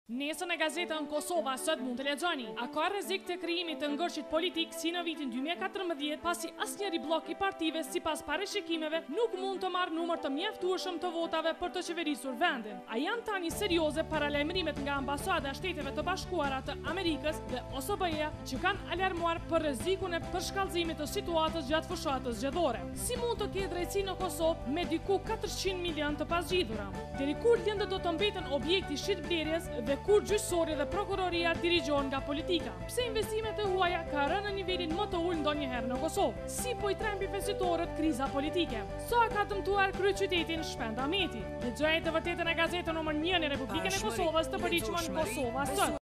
Nesër në gazetën Kosova sot mund të lexoni: a ka rrezik të krijimit të ngërshit politik si në vitin 2014, pasi asnjëri blok i partive sipas parashikimeve nuk mund të marrë numër të mjaftueshëm të votave për të qeverisur vendin. A janë tani serioze paralajmërimet nga ambasada e Shteteve të Bashkuara të Amerikës dhe OSBE që kanë alarmuar për rrezikun e përshkallëzimit të situatës gjatë fushatës zgjedhore? Si mund të ketë drejtësi në Kosovë me diku 400 milion të pasgjidhura? Deri kur lëndët do të mbeten objekti shitblerjes dhe kur gjyqësori dhe prokuroria dirigjohen nga politika? Pse investimet e huaja ka rënë në nivelin më të ulë ndonjëherë në Kosovë? Si po i trembi investitorët kriza politike? Sa ka dëmtuar kryeqytetin Shpend Ahmeti? Lexojeni të vërtetën e gazetën nr. 1 në Republikën e Kosovës, të përgjithshme në Kosova sot.